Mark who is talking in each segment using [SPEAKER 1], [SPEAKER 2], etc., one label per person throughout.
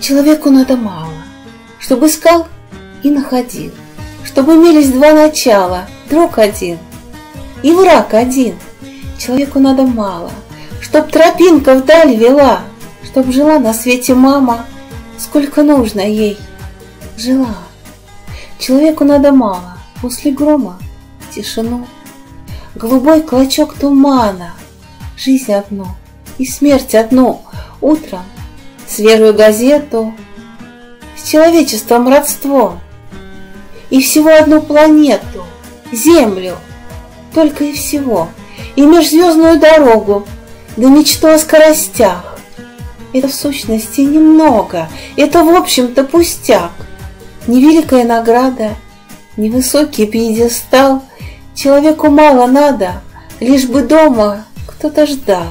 [SPEAKER 1] Человеку надо мало, чтобы искал и находил, чтобы имелись два начала, друг один и враг один. Человеку надо мало, чтоб тропинка вдаль вела, чтоб жила на свете мама, сколько нужно ей жила. Человеку надо мало, после грома тишину, голубой клочок тумана, жизнь одну и смерть одну, утром свежую газету, с человечеством родство, и всего одну планету, Землю, только и всего, и межзвездную дорогу, да мечту о скоростях. Это в сущности немного, это в общем-то пустяк, невеликая награда, невысокий пьедестал, человеку мало надо, лишь бы дома кто-то ждал.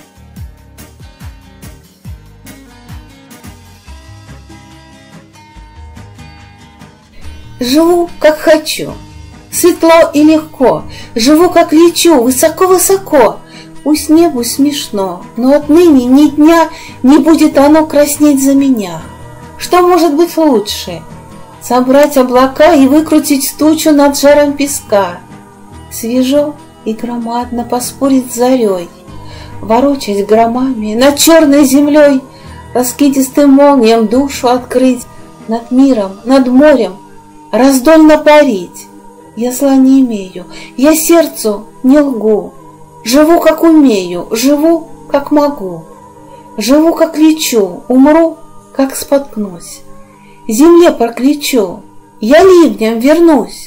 [SPEAKER 1] Живу, как хочу, светло и легко, живу, как лечу, высоко-высоко. Пусть небу смешно, но отныне ни дня не будет оно краснеть за меня. Что может быть лучше? Собрать облака и выкрутить тучу над жаром песка. Свежо и громадно поспорить с зарей, ворочать громами над черной землей, раскидистым молниям душу открыть, над миром, над морем раздольно парить. Я зла не имею, я сердцу не лгу, живу, как умею, живу, как могу, живу, как лечу, умру, как споткнусь, земле прокличу, я ливнем вернусь.